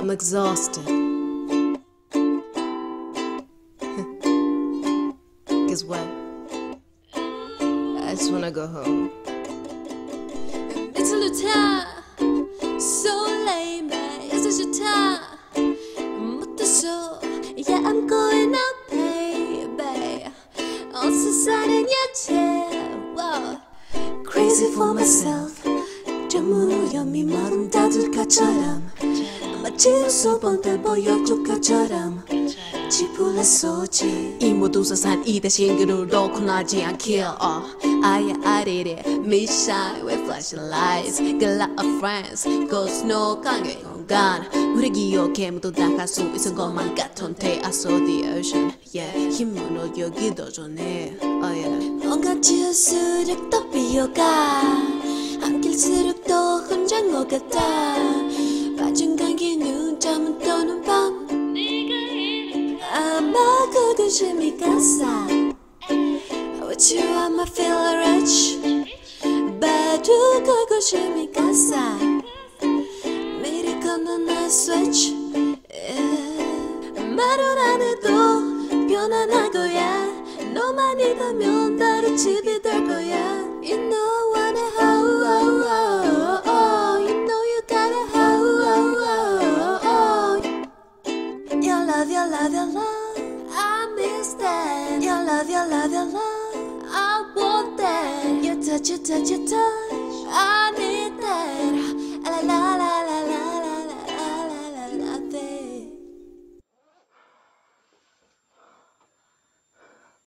I'm exhausted. Guess what? I just wanna go home. It's a little so lame, it's a 좋다. 못했어, yeah, I'm going up, baby. 어서 사는 여자, wow. Crazy for myself. 무염이 마음 닫을 것처럼 마치 수번 보여줄 것처럼 지불해 쏘지 이 모두 사산 이 대신 그루로 권하지 않길 I did it Midshine with flashing lights Got a lot of friends Ghost no 강의 공간 우리 기억에 모두 다 갈 수 있을 것만 같은데 I saw the ocean Yeah 힘으로 여기도 좋네 Oh yeah 뭔가 지울수록 더 비어가 안길수록 더 혼자 것 같아 빠진 감기 눈잠은 떠는 밤 아마 그것이 가사 With you I'ma feel rich 봐도 그것이 가사 미리 건너나 switch 말을 안 해도 변화할 거야 너만 있다면 다른 집이 될 거야 You know what I You know you gotta Your love, your love, your love I miss that Your love, your love, your love I want that Your touch, your touch, your touch I